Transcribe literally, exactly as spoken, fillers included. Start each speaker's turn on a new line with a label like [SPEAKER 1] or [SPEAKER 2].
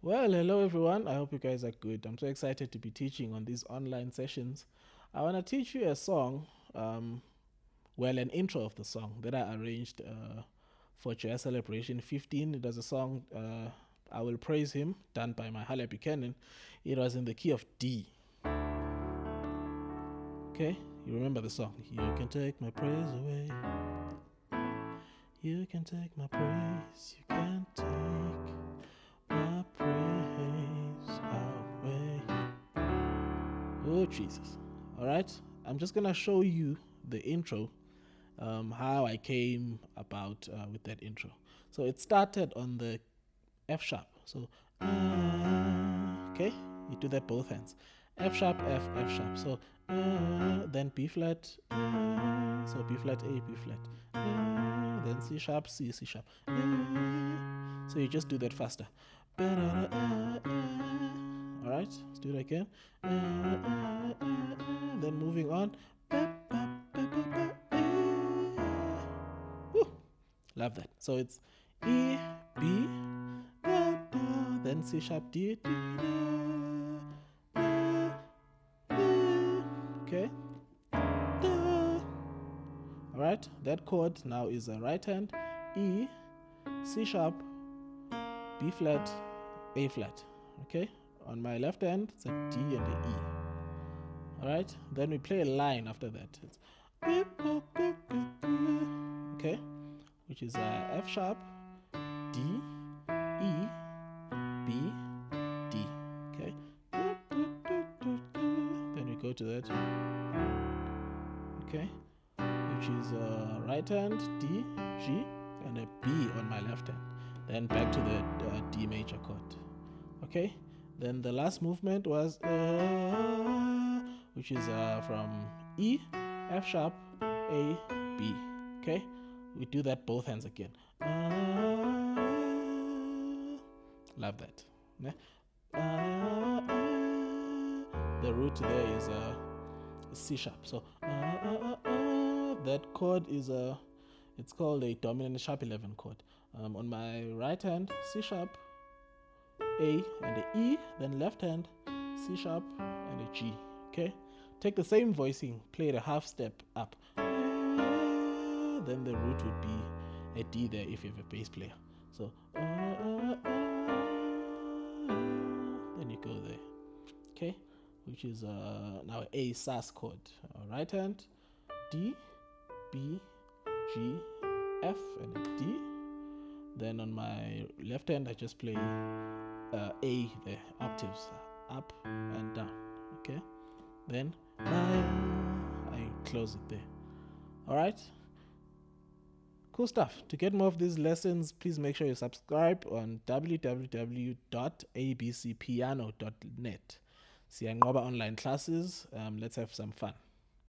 [SPEAKER 1] Well, hello everyone. I hope you guys are good. I'm so excited to be teaching on these online sessions. I want to teach you a song, um, well, an intro of the song that I arranged uh, for Joy Celebration fifteen. It was a song, uh, I Will Praise Him, done by my Halle Buchanan. It was in the key of D. Okay, you remember the song? You can take my praise away. You can take my praise. You can take my praise away. Oh, Jesus. All right. I'm just going to show you the intro, um, how I came about uh, with that intro. So it started on the F sharp. So, uh, okay, you do that both hands. F sharp, F, F sharp. So, uh, then B flat, uh, so B flat, A, B flat. Uh, then C sharp, C, C sharp. Uh, so you just do that faster. Alright, let's do it again. Then moving on. Woo. Love that. So it's E, B, da, da, then C sharp, D, D, da, da, okay. Da. Alright, that chord now is a right hand. E, C sharp, B flat, A flat. Okay, on my left hand it's a D and a E. Alright, then we play a line after that. It's okay, which is uh, F sharp, D, E, B, D. Okay, then we go to that. Okay, which is uh, right hand, D, G, and a B on my left hand. Then back to the uh, D major chord. Okay, then the last movement was uh, which is uh, from E, F sharp, A, B. Okay, we do that both hands again. Uh, love that. Yeah. Uh, the root there is uh, C sharp. So uh, uh, uh, that chord is a uh, it's called a dominant sharp eleven chord. Um, on my right hand, C sharp, A and a E, then left hand, C sharp and a G. Okay, take the same voicing, play it a half step up. Then the root would be a D there if you have a bass player. So uh, uh, uh, then you go there. Okay, which is uh, now A sus chord. Uh, right hand, D, B, G, F and a D. Then on my left hand I just play uh, A, the octaves up and down. Okay, then uh, I close it there. Alright, cool stuff. To get more of these lessons, please make sure you subscribe on w w w dot a b c piano dot net. Siyanqoba online classes. Um, let's have some fun.